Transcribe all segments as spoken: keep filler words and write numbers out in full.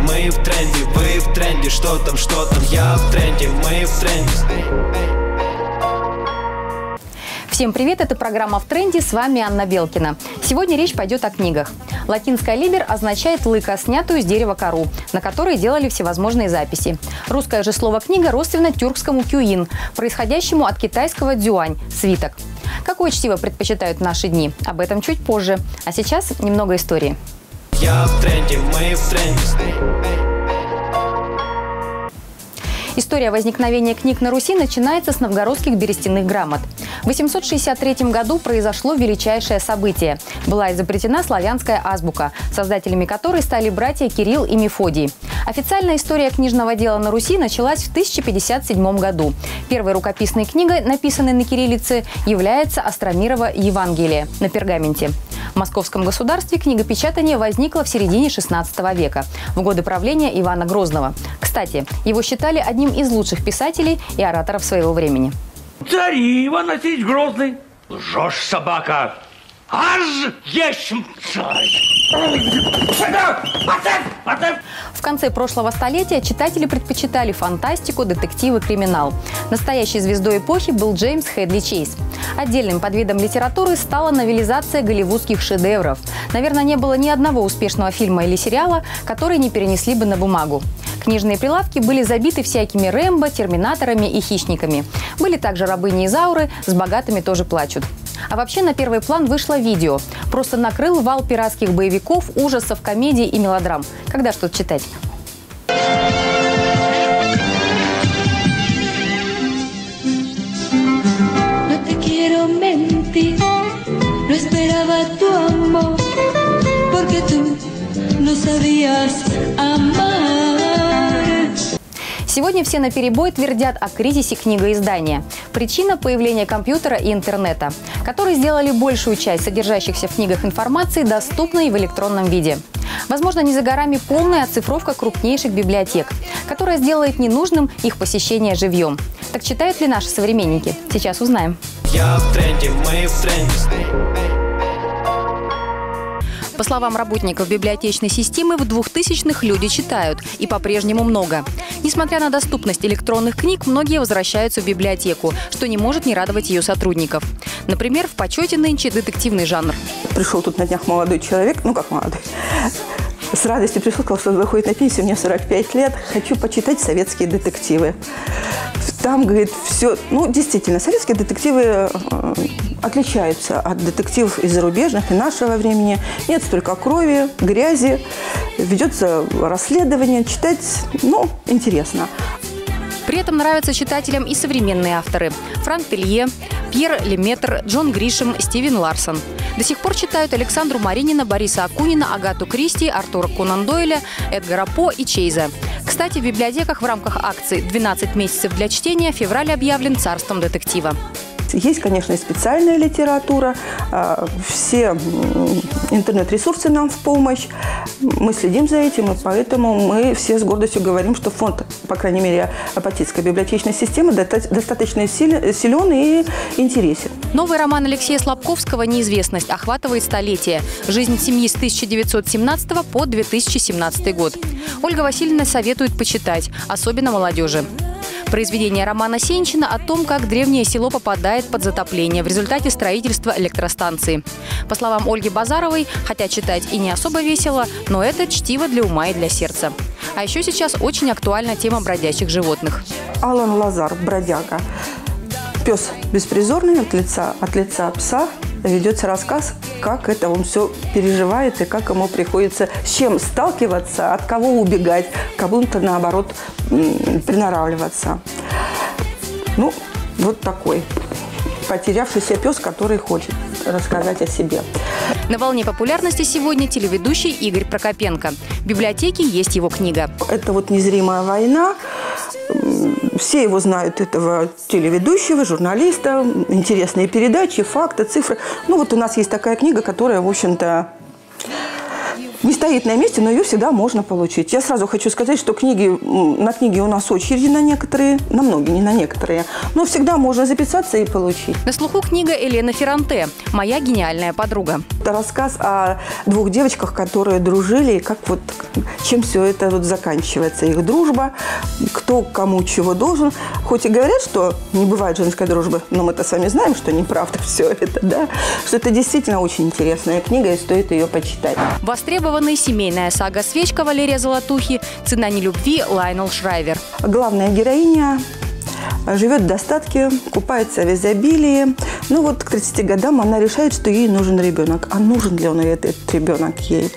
мы в тренде, вы в тренде. Что там, что там, я в тренде, мы в тренде. Всем привет, это программа «В тренде», с вами Анна Белкина. Сегодня речь пойдет о книгах. Латинская «либер» означает лыка, снятую с дерева кору, на которой делали всевозможные записи. Русское же слово «книга» родственно тюркскому «кюин», происходящему от китайского «дзюань» – свиток. Какое чтиво предпочитают в наши дни? Об этом чуть позже. А сейчас немного истории. Я в тренде, мы в тренде. История возникновения книг на Руси начинается с новгородских берестяных грамот. В восемьсот шестьдесят третьем году произошло величайшее событие. Была изобретена славянская азбука, создателями которой стали братья Кирилл и Мефодий. Официальная история книжного дела на Руси началась в тысяча пятьдесят седьмом году. Первой рукописной книгой, написанной на кириллице, является Остромирово Евангелие на пергаменте. В Московском государстве книгопечатание возникло в середине шестнадцатого века, в годы правления Ивана Грозного. Кстати, его считали одним из лучших писателей и ораторов своего времени. Царь Иван Васильевич Грозный. Лжешь, собака. Аж есть царь. В конце прошлого столетия читатели предпочитали фантастику, детективы, криминал. Настоящей звездой эпохи был Джеймс Хедли Чейз. Отдельным подвидом литературы стала новелизация голливудских шедевров. Наверное, не было ни одного успешного фильма или сериала, которые не перенесли бы на бумагу. Книжные прилавки были забиты всякими Рэмбо, терминаторами и хищниками. Были также рабыни Изауры, с богатыми тоже плачут. А вообще на первый план вышло видео. Просто накрыл вал пиратских боевиков, ужасов, комедий и мелодрам. Когда что-то читать? Сегодня все наперебой твердят о кризисе книгоиздания. Причина – появления компьютера и интернета, которые сделали большую часть содержащихся в книгах информации доступной в электронном виде. Возможно, не за горами полная оцифровка крупнейших библиотек, которая сделает ненужным их посещение живьем. Так читают ли наши современники? Сейчас узнаем. Я в тренде, мы в тренде. По словам работников библиотечной системы, в двухтысячных люди читают, и по-прежнему много. Несмотря на доступность электронных книг, многие возвращаются в библиотеку, что не может не радовать ее сотрудников. Например, в почете нынче детективный жанр. Пришел тут на днях молодой человек, ну как молодой, с радостью пришел, сказал, что выходит на пенсию, мне сорок пять лет, хочу почитать советские детективы. Там, говорит, все, ну действительно, советские детективы э, отличаются от детективов и зарубежных, и нашего времени. Нет столько крови, грязи, ведется расследование, читать, ну, интересно. При этом нравятся читателям и современные авторы. Франк Телье, Пьер Леметр, Джон Гришем, Стивен Ларсон. До сих пор читают Александру Маринина, Бориса Акунина, Агату Кристи, Артура Конан Дойля, Эдгара По и Чейза. Кстати, в библиотеках в рамках акции «двенадцать месяцев для чтения» февраль объявлен царством детектива. Есть, конечно, и специальная литература, все интернет-ресурсы нам в помощь. Мы следим за этим, и поэтому мы все с гордостью говорим, что фонд, по крайней мере, Апатитской библиотечной системы достаточно силен и интересен. Новый роман Алексея Слабковского «Неизвестность» охватывает столетие. Жизнь семьи с тысяча девятьсот семнадцатого по две тысячи семнадцатый год. Ольга Васильевна советует почитать, особенно молодежи. Произведение Романа Сенчина о том, как древнее село попадает под затопление в результате строительства электростанции. По словам Ольги Базаровой, хотя читать и не особо весело, но это чтиво для ума и для сердца. А еще сейчас очень актуальна тема бродячих животных. Алан Лазар, бродяга. Пес беспризорный, от лица, от лица пса ведется рассказ, как это он все переживает и как ему приходится, с чем сталкиваться, от кого убегать, к кому-то, наоборот, приноравливаться. Ну, вот такой потерявшийся пес, который хочет рассказать о себе. На волне популярности сегодня телеведущий Игорь Прокопенко. В библиотеке есть его книга. Это вот «Незримая война». Все его знают, этого телеведущего, журналиста, интересные передачи, факты, цифры. Ну вот у нас есть такая книга, которая, в общем-то, не стоит на месте, но ее всегда можно получить. Я сразу хочу сказать, что книги, на книги у нас очереди на некоторые, на многие, не на некоторые, но всегда можно записаться и получить. На слуху книга Елены Ферранте «Моя гениальная подруга». Это рассказ о двух девочках, которые дружили, и как вот, чем все это вот заканчивается. Их дружба, кто кому чего должен. Хоть и говорят, что не бывает женской дружбы, но мы-то с вами знаем, что неправда все это, да? Что это действительно очень интересная книга, и стоит ее почитать. Востребованная семейная сага «Свечка» Валерия Золотухи, «Цена нелюбви» Лайонел Шрайвер. Главная героиня живет в достатке, купается в изобилии. Ну вот к тридцати годам она решает, что ей нужен ребенок. А нужен ли он этот ребенок ей?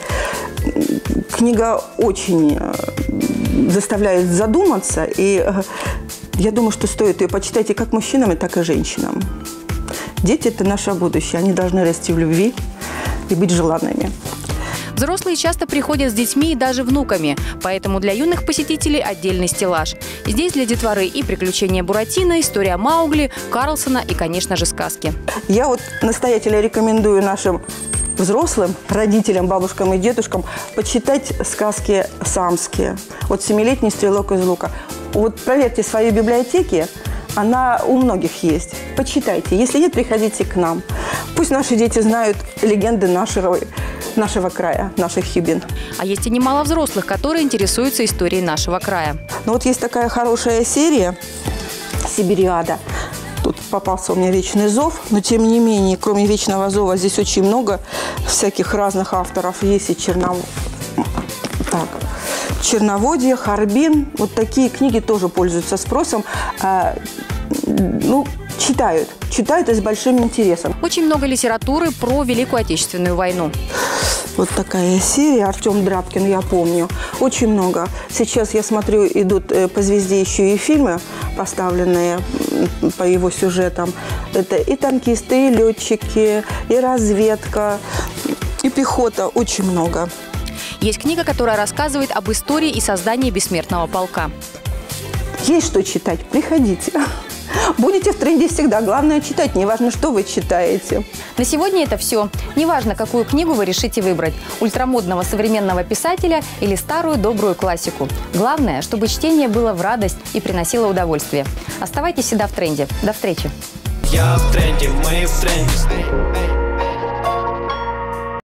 Книга очень заставляет задуматься, и я думаю, что стоит ее почитать и как мужчинам, и так и женщинам. Дети – это наше будущее. Они должны расти в любви и быть желанными. Взрослые часто приходят с детьми и даже внуками, поэтому для юных посетителей отдельный стеллаж. Здесь для детворы и приключения Буратино, история Маугли, Карлсона и, конечно же, сказки. Я вот настоятельно рекомендую нашим взрослым, родителям, бабушкам и дедушкам почитать сказки самские. Вот «Семилетний стрелок из лука». Вот проверьте свои библиотеки, она у многих есть. Почитайте. Если нет, приходите к нам. Пусть наши дети знают легенды нашего, нашего края, наших хибин. А есть и немало взрослых, которые интересуются историей нашего края. Ну вот есть такая хорошая серия «Сибириада». Тут попался у меня «Вечный зов», но тем не менее, кроме «Вечного зова», здесь очень много всяких разных авторов. Есть и Чернов... так. «Черноводье», «Харбин». Вот такие книги тоже пользуются спросом. А, ну, читают. Читают и с большим интересом. Очень много литературы про Великую Отечественную войну. Вот такая серия. Артем Драбкин, я помню. Очень много. Сейчас, я смотрю, идут по «Звезде» еще и фильмы, поставленные по его сюжетам. Это и танкисты, и летчики, и разведка, и пехота. Очень много. Есть книга, которая рассказывает об истории и создании бессмертного полка. Есть что читать. Приходите. Будете в тренде всегда. Главное читать. Неважно, что вы читаете. На сегодня это все. Неважно, какую книгу вы решите выбрать. Ультрамодного современного писателя или старую добрую классику. Главное, чтобы чтение было в радость и приносило удовольствие. Оставайтесь всегда в тренде. До встречи. Я в тренде, мы в тренде.